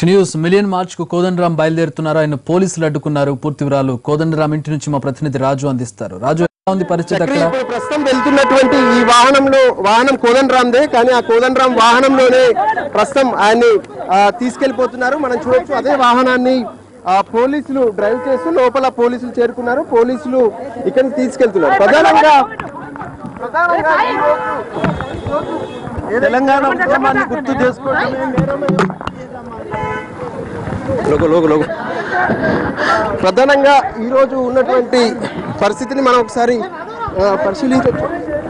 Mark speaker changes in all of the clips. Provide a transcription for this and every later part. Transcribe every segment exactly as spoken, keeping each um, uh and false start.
Speaker 1: News million March కు కోదండరాం బయలుదేరుతున్నారు. ఆయన పోలీసులు అడ్డుకున్నారు. పూర్తి వివరాలు కోదండరాం ఇంటి నుంచి మా ప్రతినిధి రాజు అందిస్తారు. రాజు, ఎలా ఉంది పరిస్థితి అక్కడ?
Speaker 2: ఇప్పుడు ప్రస్తుతం వెళ్తున్నటువంటి ఈ వాహనంలో వాహనం కోదండరాందే, కానీ ఆ కోదండరాం వాహనంలోనే ప్రస్తుతం ఆయన్ని తీసుకెళ్లిపోతున్నారు. మనం చూడొచ్చు అదే వాహనాన్ని పోలీసులు డ్రైవ్ చేస్తూ లోపల పోలీసులు చేరుకున్నారు. పోలీసులు ఇక్కడికి తీసుకెళ్తున్నారు. ప్రధానంగా తెలంగాణ ఉద్యమాన్ని గుర్తు చేసుకోవడం ప్రధానంగా ఈ రోజు ఉన్నటువంటి పరిస్థితిని మనం ఒకసారి పరిశీలించవచ్చు.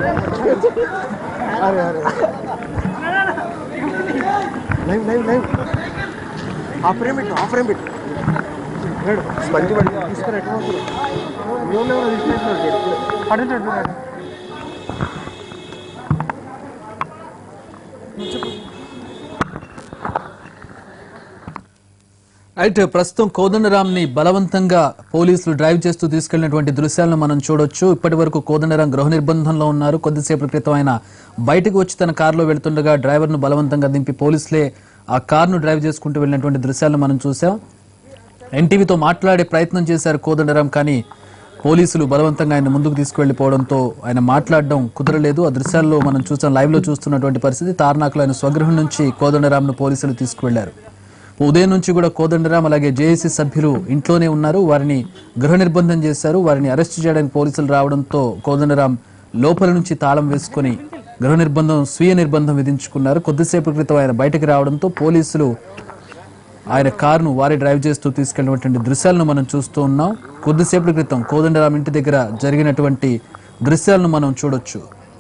Speaker 1: రైట్, ప్రస్తుతం కోదండరాం ని బలవంతంగా పోలీసులు డ్రైవ్ చేస్తూ తీసుకెళ్లినటువంటి దృశ్యాలను మనం చూడొచ్చు. ఇప్పటి వరకు కోదండరాం గృహ నిర్బంధంలో ఉన్నారు. కొద్దిసేపటి క్రితం ఆయన బయటకు వచ్చి తన కారులో వెళ్తుండగా డ్రైవర్ ను బలవంతంగా దింపి పోలీసులే ఆ కారును డ్రైవ్ చేసుకుంటూ వెళ్ళినటువంటి దృశ్యాలను మనం చూసాం. ఎన్టీవీతో మాట్లాడే ప్రయత్నం చేశారు కోదండరాం, కానీ పోలీసులు బలవంతంగా ఆయన ముందుకు తీసుకువెళ్లిపోవడంతో ఆయన మాట్లాడడం కుదరలేదు. ఆ దృశ్యాల్లో మనం చూసాం, లైవ్ లో చూస్తున్నటువంటి పరిస్థితి. తార్నాకలో ఆయన స్వగృహం నుంచి కోదండరాం ను పోలీసులు తీసుకువెళ్లారు. ఉదయం నుంచి కూడా కోదండరాం అలాగే జేఏసీ సభ్యులు ఇంట్లోనే ఉన్నారు. వారిని గృహ నిర్బంధం చేశారు. వారిని అరెస్ట్ చేయడానికి పోలీసులు రావడంతో కోదండరాం లోపల నుంచి తాళం వేసుకుని గృహ నిర్బంధం స్వీయ నిర్బంధం విధించుకున్నారు. కొద్దిసేపు క్రితం ఆయన బయటకు రావడంతో పోలీసులు ఆయన కారును వారి డ్రైవ్ చేస్తూ తీసుకెళ్లినటువంటి దృశ్యాలను మనం చూస్తూ ఉన్నాం. కొద్దిసేపటి క్రితం కోదండరాం ఇంటి దగ్గర జరిగినటువంటి దృశ్యాలను మనం చూడొచ్చు.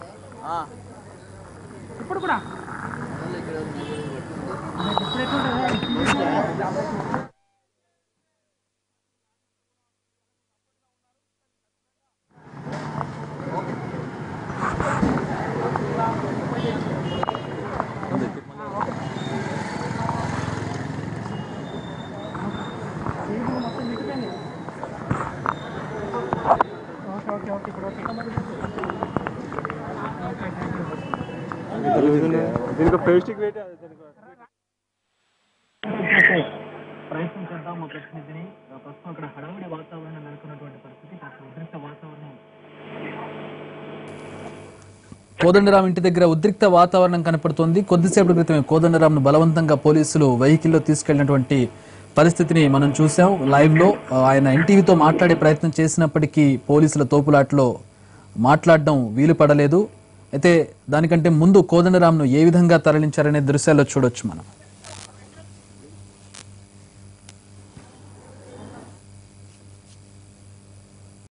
Speaker 1: ప్రయత్నం చేద్దాం మా ప్రతినిధిని. ప్రస్తుతం అక్కడ హడావిడి వాతావరణం నెలకొన్నటువంటి పరిస్థితి, ఉద్రిక్త వాతావరణం. కోదండరాం ఇంటి దగ్గర ఉద్రిక్త వాతావరణం కనపడుతోంది. కొద్దిసేపటి క్రితమే కోదండరాంను బలవంతంగా పోలీసులు వెహికల్లో తీసుకెళ్లినటువంటి పరిస్థితిని మనం చూసాం లైవ్ లో. ఆయన ఎన్టీవీతో మాట్లాడే ప్రయత్నం చేసినప్పటికీ పోలీసుల తోపులాట్లో మాట్లాడడం వీలు పడలేదు. అయితే దానికంటే ముందు కోదండరాంను ఏ విధంగా తరలించారనే దృశ్యాల్లో చూడొచ్చు మనం.